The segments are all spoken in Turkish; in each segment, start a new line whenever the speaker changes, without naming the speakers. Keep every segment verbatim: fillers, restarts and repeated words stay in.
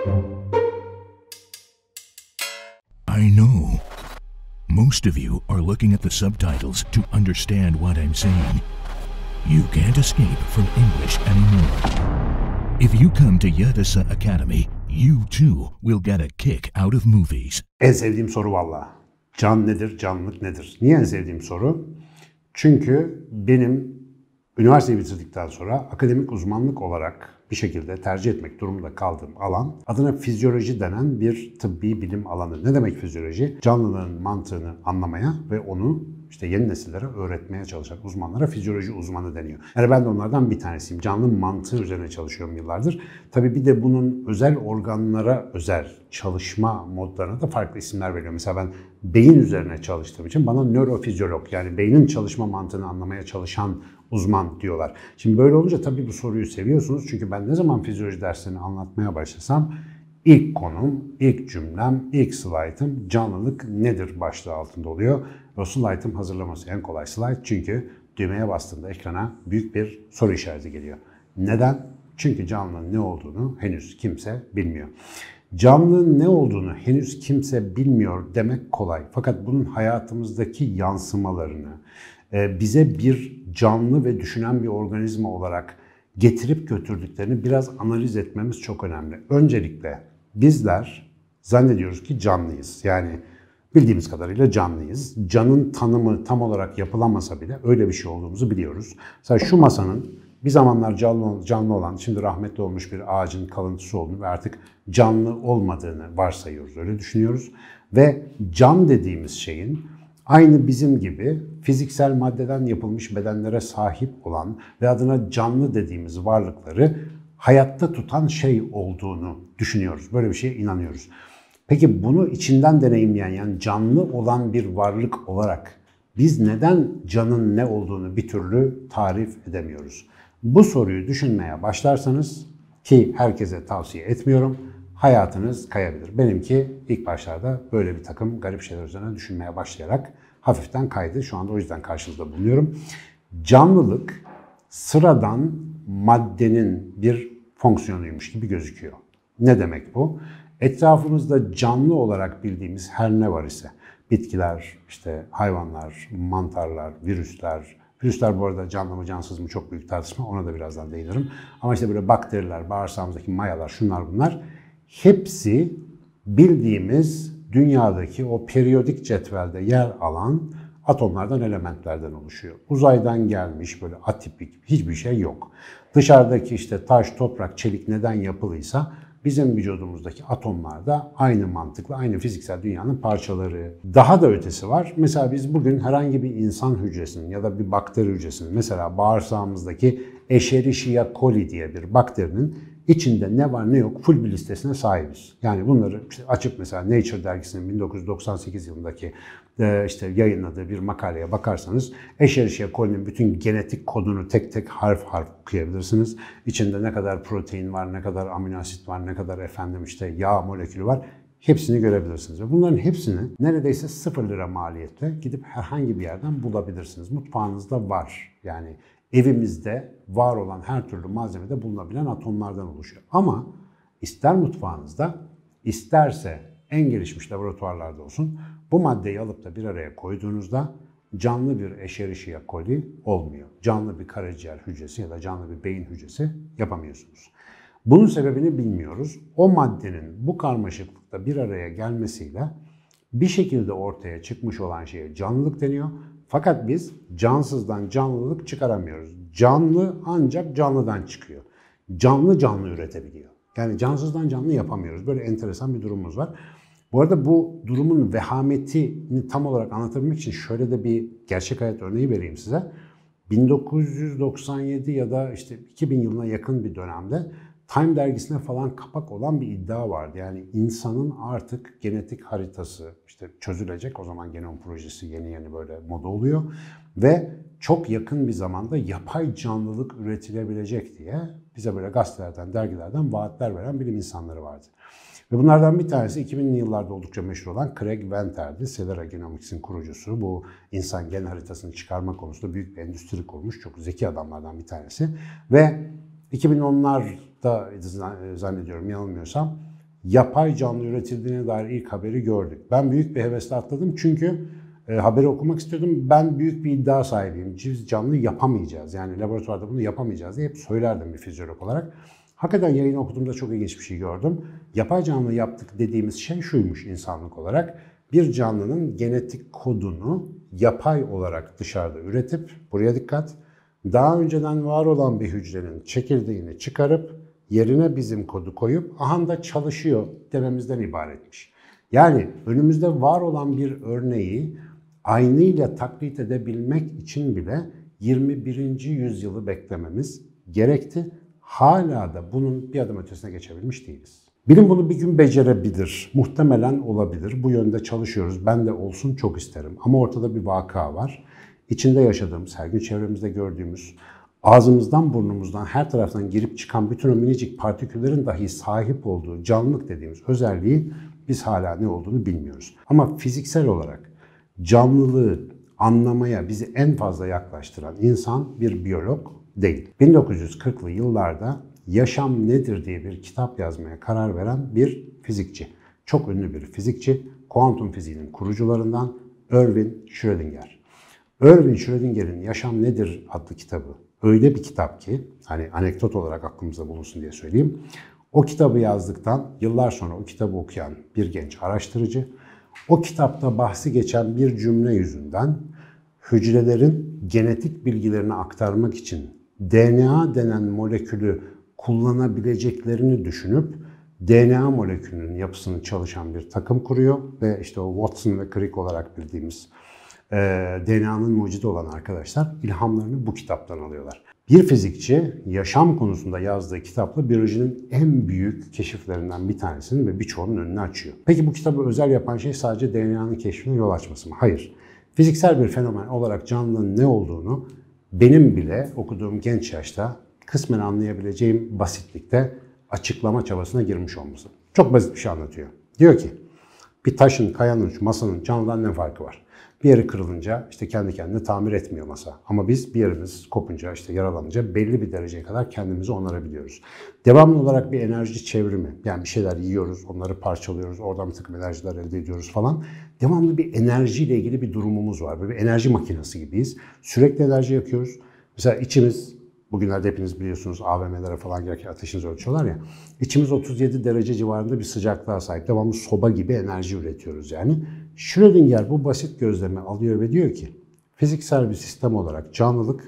I know. Most of you are looking at the subtitles to understand what I'm saying. You can't escape from English anymore. If you come to Yadasa Academy, you too will get a kick out of movies.
En sevdiğim soru valla. Can nedir, canlılık nedir? Niye en sevdiğim soru? Çünkü benim üniversiteyi bitirdikten sonra akademik uzmanlık olarak bir şekilde tercih etmek durumunda kaldığım alan adına fizyoloji denen bir tıbbi bilim alanı. Ne demek fizyoloji? Canlılığın mantığını anlamaya ve onu işte yeni nesillere öğretmeye çalışan uzmanlara fizyoloji uzmanı deniyor. Yani ben de onlardan bir tanesiyim. Canlı mantığı üzerine çalışıyorum yıllardır. Tabii bir de bunun özel organlara özel çalışma modlarına da farklı isimler veriyor. Mesela ben beyin üzerine çalıştığım için bana nörofizyolog, yani beynin çalışma mantığını anlamaya çalışan uzman diyorlar. Şimdi böyle olunca tabii bu soruyu seviyorsunuz. Çünkü ben ne zaman fizyoloji derslerini anlatmaya başlasam ilk konum, ilk cümlem, ilk slaytım canlılık nedir başlığı altında oluyor. O slaytım hazırlaması en kolay slayt, çünkü düğmeye bastığımda ekrana büyük bir soru işareti geliyor. Neden? Çünkü canlının ne olduğunu henüz kimse bilmiyor. Canlının ne olduğunu henüz kimse bilmiyor demek kolay. Fakat bunun hayatımızdaki yansımalarını, bize bir canlı ve düşünen bir organizma olarak getirip götürdüklerini biraz analiz etmemiz çok önemli. Öncelikle bizler zannediyoruz ki canlıyız. Yani bildiğimiz kadarıyla canlıyız. Canın tanımı tam olarak yapılamasa bile öyle bir şey olduğumuzu biliyoruz. Mesela şu masanın bir zamanlar canlı, canlı olan, şimdi rahmetli olmuş bir ağacın kalıntısı olduğunu ve artık canlı olmadığını varsayıyoruz. Öyle düşünüyoruz. Ve can dediğimiz şeyin aynı bizim gibi fiziksel maddeden yapılmış bedenlere sahip olan ve adına canlı dediğimiz varlıkları hayatta tutan şey olduğunu düşünüyoruz. Böyle bir şeye inanıyoruz. Peki bunu içinden deneyimleyen, yani canlı olan bir varlık olarak biz neden canın ne olduğunu bir türlü tarif edemiyoruz? Bu soruyu düşünmeye başlarsanız, ki herkese tavsiye etmiyorum, hayatınız kayabilir. Benimki ilk başlarda böyle bir takım garip şeyler üzerine düşünmeye başlayarak hafiften kaydı. Şu anda o yüzden karşınızda bulunuyorum. Canlılık sıradan maddenin bir fonksiyonuymuş gibi gözüküyor. Ne demek bu? Etrafımızda canlı olarak bildiğimiz her ne var ise, bitkiler, işte hayvanlar, mantarlar, virüsler, virüsler bu arada canlı mı cansız mı çok büyük tartışma, ona da birazdan değinirim. Ama işte böyle bakteriler, bağırsağımızdaki mayalar, şunlar bunlar, hepsi bildiğimiz dünyadaki o periyodik cetvelde yer alan atomlardan, elementlerden oluşuyor. Uzaydan gelmiş böyle atipik hiçbir şey yok. Dışarıdaki işte taş, toprak, çelik neden yapılıysa bizim vücudumuzdaki atomlar da aynı mantıkla, aynı fiziksel dünyanın parçaları. Daha da ötesi var. Mesela biz bugün herhangi bir insan hücresinin ya da bir bakteri hücresinin, mesela bağırsağımızdaki Escherichia coli diye bir bakterinin içinde ne var ne yok full bir listesine sahibiz. Yani bunları işte açıp mesela Nature dergisinin bin dokuz yüz doksan sekiz yılındaki işte yayınladığı bir makaleye bakarsanız Escherichia coli'nin bütün genetik kodunu tek tek harf harf okuyabilirsiniz. İçinde ne kadar protein var, ne kadar amino asit var, ne kadar efendim işte yağ molekülü var. Hepsini görebilirsiniz. Ve bunların hepsini neredeyse sıfır lira maliyetle gidip herhangi bir yerden bulabilirsiniz. Mutfağınızda var. Yani evimizde var olan her türlü malzemede bulunabilen atomlardan oluşuyor. Ama ister mutfağınızda, isterse en gelişmiş laboratuvarlarda olsun, bu maddeyi alıp da bir araya koyduğunuzda canlı bir Escherichia coli olmuyor. Canlı bir karaciğer hücresi ya da canlı bir beyin hücresi yapamıyorsunuz. Bunun sebebini bilmiyoruz. O maddenin bu karmaşıklıkta bir araya gelmesiyle bir şekilde ortaya çıkmış olan şeye canlılık deniyor. Fakat biz cansızdan canlılık çıkaramıyoruz. Canlı ancak canlıdan çıkıyor. Canlı canlı üretebiliyor. Yani cansızdan canlı yapamıyoruz. Böyle enteresan bir durumumuz var. Bu arada bu durumun vehametini tam olarak anlatabilmek için şöyle de bir gerçek hayat örneği vereyim size. bin dokuz yüz doksan yedi ya da işte iki bin yılına yakın bir dönemde Time dergisine falan kapak olan bir iddia vardı. Yani insanın artık genetik haritası işte çözülecek. O zaman genom projesi yeni yeni böyle moda oluyor. Ve çok yakın bir zamanda yapay canlılık üretilebilecek diye bize böyle gazetelerden, dergilerden vaatler veren bilim insanları vardı. Ve bunlardan bir tanesi iki binli yıllarda oldukça meşhur olan Craig Venter'di. Celera Genomics'in kurucusu. Bu insan gen haritasını çıkarma konusunda büyük bir endüstri kurmuş. Çok zeki adamlardan bir tanesi. Ve iki bin onlarda zannediyorum, yanılmıyorsam, yapay canlı üretildiğine dair ilk haberi gördük. Ben büyük bir hevesle atladım çünkü e, haberi okumak istiyordum. Ben büyük bir iddia sahibiyim. Biz canlı yapamayacağız. Yani laboratuvarda bunu yapamayacağız diye hep söylerdim bir fizyolog olarak. Hakikaten yayını okuduğumda çok ilginç bir şey gördüm. Yapay canlı yaptık dediğimiz şey şuymuş insanlık olarak. Bir canlının genetik kodunu yapay olarak dışarıda üretip, buraya dikkat, daha önceden var olan bir hücrenin çekirdeğini çıkarıp yerine bizim kodu koyup aha da çalışıyor dememizden ibaretmiş. Yani önümüzde var olan bir örneği aynıyla taklit edebilmek için bile yirmi birinci yüzyılı beklememiz gerekti. Hala da bunun bir adım ötesine geçebilmiş değiliz. Bilim bunu bir gün becerebilir, muhtemelen olabilir. Bu yönde çalışıyoruz. Ben de olsun çok isterim. Ama ortada bir vaka var. İçinde yaşadığımız, her gün çevremizde gördüğümüz, ağzımızdan burnumuzdan her taraftan girip çıkan bütün o minicik partiküllerin dahi sahip olduğu canlılık dediğimiz özelliği biz hala ne olduğunu bilmiyoruz. Ama fiziksel olarak canlılığı anlamaya bizi en fazla yaklaştıran insan bir biyolog değil. bin dokuz yüz kırklı yıllarda Yaşam Nedir diye bir kitap yazmaya karar veren bir fizikçi. Çok ünlü bir fizikçi, kuantum fiziğinin kurucularından Erwin Schrödinger. Erwin Schrödinger'in Yaşam Nedir adlı kitabı öyle bir kitap ki, hani anekdot olarak aklımızda bulunsun diye söyleyeyim. O kitabı yazdıktan yıllar sonra o kitabı okuyan bir genç araştırıcı, o kitapta bahsi geçen bir cümle yüzünden hücrelerin genetik bilgilerini aktarmak için D N A denen molekülü kullanabileceklerini düşünüp D N A molekülünün yapısını çalışan bir takım kuruyor ve işte o Watson ve Crick olarak bildiğimiz e, D N A'nın mucidi olan arkadaşlar ilhamlarını bu kitaptan alıyorlar. Bir fizikçi yaşam konusunda yazdığı kitapla biyolojinin en büyük keşiflerinden bir tanesini ve birçoğunun önünü açıyor. Peki bu kitabı özel yapan şey sadece D N A'nın keşfine yol açması mı? Hayır. Fiziksel bir fenomen olarak canlının ne olduğunu benim bile okuduğum genç yaşta kısmen anlayabileceğim basitlikte açıklama çabasına girmiş olması. Çok basit bir şey anlatıyor. Diyor ki, bir taşın, kayanın, masanın canlıdan ne farkı var? Bir yeri kırılınca işte kendi kendine tamir etmiyor masa. Ama biz bir yerimiz kopunca, işte yaralanınca belli bir dereceye kadar kendimizi onarabiliyoruz. Devamlı olarak bir enerji çevrimi, yani bir şeyler yiyoruz, onları parçalıyoruz, oradan bir takım enerjiler elde ediyoruz falan. Devamlı bir enerjiyle ilgili bir durumumuz var. Böyle bir enerji makinesi gibiyiz. Sürekli enerji yakıyoruz. Mesela içimiz, bugünlerde hepiniz biliyorsunuz A V M'lere falan girerken ateşinizi ölçüyorlar ya. İçimiz otuz yedi derece civarında bir sıcaklığa sahip. Devamlı soba gibi enerji üretiyoruz yani. Schrödinger bu basit gözlemi alıyor ve diyor ki, fiziksel bir sistem olarak canlılık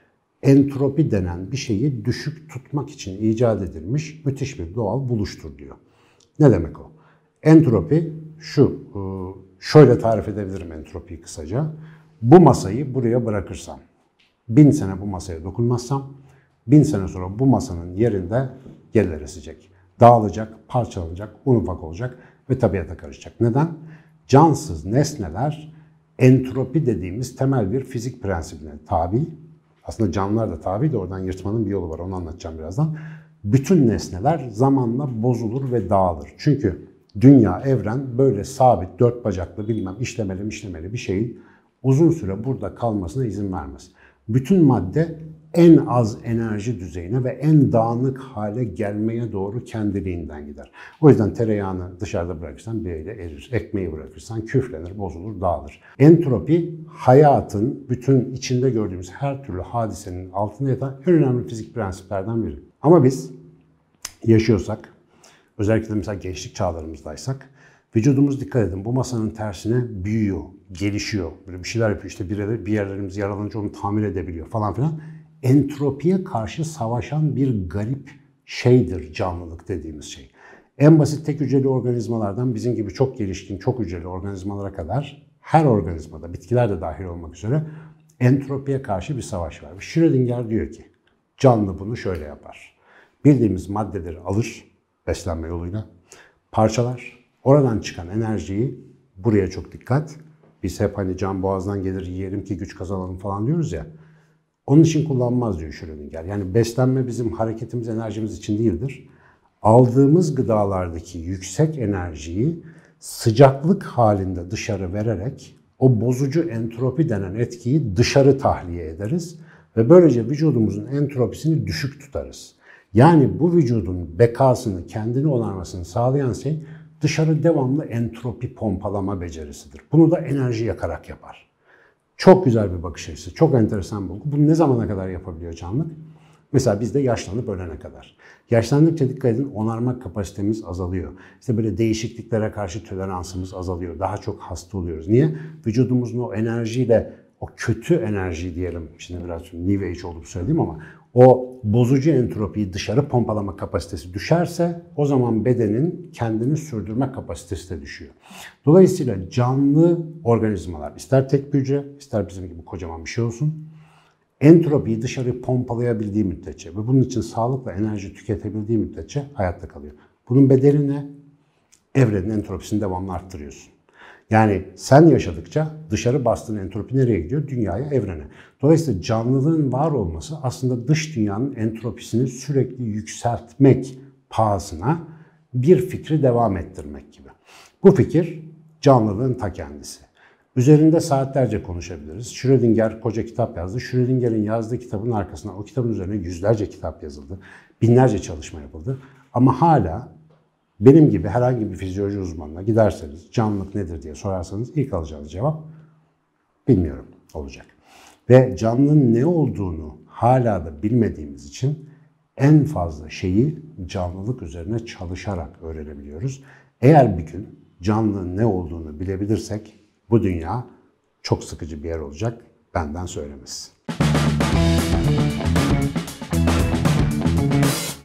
entropi denen bir şeyi düşük tutmak için icat edilmiş müthiş bir doğal buluştur diyor. Ne demek o? Entropi şu, şöyle tarif edebilirim entropiyi kısaca. Bu masayı buraya bırakırsam, bin sene bu masaya dokunmazsam, bin sene sonra bu masanın yerinde yerler esecek. Dağılacak, parçalanacak, un ufak olacak ve tabiata karışacak. Neden? Cansız nesneler entropi dediğimiz temel bir fizik prensibine tabi. Aslında canlılar da tabi de oradan yırtmanın bir yolu var, onu anlatacağım birazdan. Bütün nesneler zamanla bozulur ve dağılır. Çünkü dünya, evren böyle sabit, dört bacaklı bilmem işlemeli işlemeli bir şeyin uzun süre burada kalmasına izin vermez. Bütün madde en az enerji düzeyine ve en dağınık hale gelmeye doğru kendiliğinden gider. O yüzden tereyağını dışarıda bırakırsan bir yere erir. Ekmeği bırakırsan küflenir, bozulur, dağılır. Entropi hayatın bütün içinde gördüğümüz her türlü hadisenin altında yatan en önemli fizik prensiplerden biri. Ama biz yaşıyorsak, özellikle de mesela gençlik çağlarımızdaysak, vücudumuz dikkat edin bu masanın tersine büyüyor, gelişiyor. Böyle bir şeyler yapıyor. İşte bir yerlerimiz yaralanınca onu tamir edebiliyor falan filan. Entropiye karşı savaşan bir garip şeydir canlılık dediğimiz şey. En basit tek hücreli organizmalardan bizim gibi çok gelişkin, çok hücreli organizmalara kadar her organizmada, bitkiler de dahil olmak üzere entropiye karşı bir savaş var. Schrödinger diyor ki, canlı bunu şöyle yapar. Bildiğimiz maddeleri alır, beslenme yoluyla, parçalar, oradan çıkan enerjiyi, buraya çok dikkat, biz hep hani can boğazdan gelir yiyelim ki güç kazanalım falan diyoruz ya, onun için kullanmaz diyor Schrödinger. Yani beslenme bizim hareketimiz, enerjimiz için değildir. Aldığımız gıdalardaki yüksek enerjiyi sıcaklık halinde dışarı vererek o bozucu entropi denen etkiyi dışarı tahliye ederiz ve böylece vücudumuzun entropisini düşük tutarız. Yani bu vücudun bekasını, kendini onarmasını sağlayan şey dışarı devamlı entropi pompalama becerisidir. Bunu da enerji yakarak yapar. Çok güzel bir bakış açısı, çok enteresan bir bulgu. Bunu ne zamana kadar yapabiliyor canlı? Mesela bizde yaşlanıp ölene kadar. Yaşlandıkça dikkat edin, onarma kapasitemiz azalıyor. İşte böyle değişikliklere karşı toleransımız azalıyor. Daha çok hasta oluyoruz. Niye? Vücudumuzun o enerjiyle, o kötü enerji diyelim, şimdi biraz New Age olup söyleyeyim ama o bozucu entropiyi dışarı pompalama kapasitesi düşerse o zaman bedenin kendini sürdürme kapasitesi de düşüyor. Dolayısıyla canlı organizmalar, ister tek bir hücre, ister bizim gibi kocaman bir şey olsun, entropiyi dışarı pompalayabildiği müddetçe ve bunun için sağlıkla enerji tüketebildiği müddetçe hayatta kalıyor. Bunun bedeli ne? Evrenin entropisini devamlı arttırıyorsun. Yani sen yaşadıkça dışarı bastığın entropi nereye gidiyor? Dünyaya, evrene. Dolayısıyla canlılığın var olması aslında dış dünyanın entropisini sürekli yükseltmek pahasına bir fikri devam ettirmek gibi. Bu fikir canlılığın ta kendisi. Üzerinde saatlerce konuşabiliriz. Schrödinger koca kitap yazdı. Schrödinger'in yazdığı kitabın arkasına o kitabın üzerine yüzlerce kitap yazıldı. Binlerce çalışma yapıldı. Ama hala benim gibi herhangi bir fizyoloji uzmanına giderseniz canlılık nedir diye sorarsanız ilk alacağınız cevap bilmiyorum olacak. Ve canlının ne olduğunu hala da bilmediğimiz için en fazla şeyi canlılık üzerine çalışarak öğrenebiliyoruz. Eğer bir gün canlının ne olduğunu bilebilirsek bu dünya çok sıkıcı bir yer olacak, benden söylemesi.